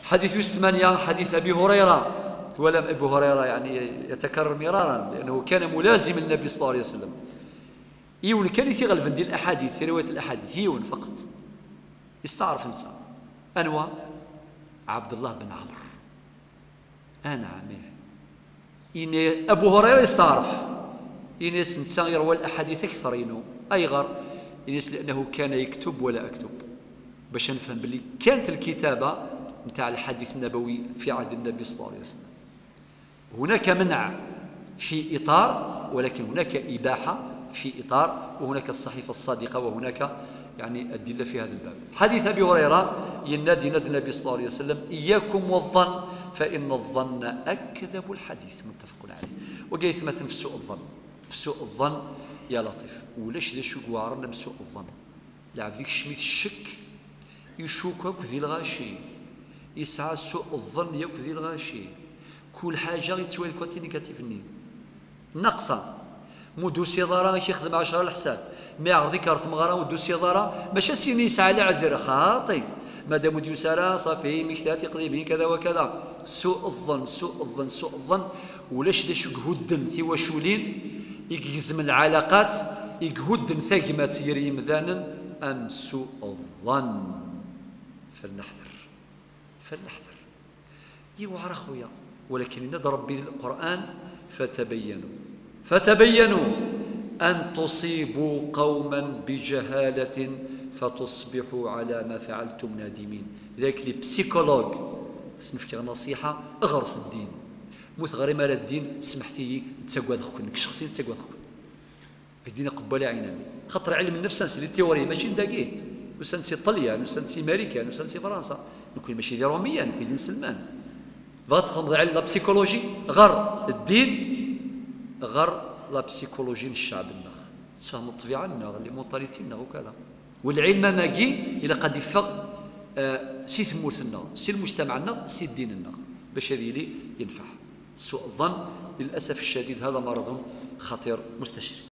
حديث 8 حديث أبي هريرة. ولم أبو هريرة يعني يتكرر مرارا لأنه كان ملازم النبي صلى الله عليه وسلم. يون كان يغلب ديال الأحاديث في رواية الأحاديث يون فقط يستعرف انسان أنواع عبد الله بن عمرو أنا عميه إن أبو هريرة يستعرف إنس إنسان يروى الأحاديث أكثر إنه أيغر إنس لأنه كان يكتب ولا أكتب باش نفهم بلي كانت الكتابة نتاع الحديث النبوي في عهد النبي صلى الله عليه وسلم. هناك منع في إطار ولكن هناك إباحة في إطار وهناك الصحيفة الصادقة وهناك يعني أدلة في هذا الباب. حديث أبي هريرة ينادي النبي صلى الله عليه وسلم إياكم والظن فإن الظن أكذب الحديث متفق عليه. وقيث مثلا في سوء الظن في سوء الظن يا لطيف ولاش ذا شو قوارنا بسوء الظن لا ذيك الشميت الشك يشوكك ذي الغاشي يسعى سوء الظن ياك ذي الغاشي كل حاجة يتسوي الكوتي نيجاتيفني نقصة مدوسي ضارة يخدم 10 الحساب ما يعرض ذكر ثمغرة ودوسي ضارة ماشي سيني يسعى على عذر خاطي مادام وديو سارة صافي مكتاتي قضيبين كذا وكذا سوء الظن سوء الظن سوء الظن ولاش ذا شو قهودن ثيواشولين يجزم العلاقات يجهودن ثاقمات يري مذانا أم سوء الظن فلنحذر فلنحذر يوعر أخويا ولكن نضرب به القرآن فتبينوا أن تصيبوا قوما بجهالة فتصبحوا على ما فعلتم نادمين. لذلك لي بسيكولوج سنفكر نصيحة اغرس الدين موث غير مال الدين سمحتي تسقوا ذخك شخصيا تسقوا ذخك الدين قبل عيننا خطر علم النفس نسي التيوري ماشي نداقيه نسنسي طليان نسنسي امريكا نسنسي فرنسا نكون ماشي دي روميا نكون دين سلمان فاس خمض على لا بسيكولوجي غر الدين غر لا بسيكولوجي الشعب النخ تفهم الطبيعه النغ اللي مونطاليتي النغ وكذا والعلم ماكي الى قد يفق سي ثمورتنا سي المجتمع سي الدين النغ باش هذه لي ينفع. سوء الظن للاسف الشديد هذا مرض خطير مستشري.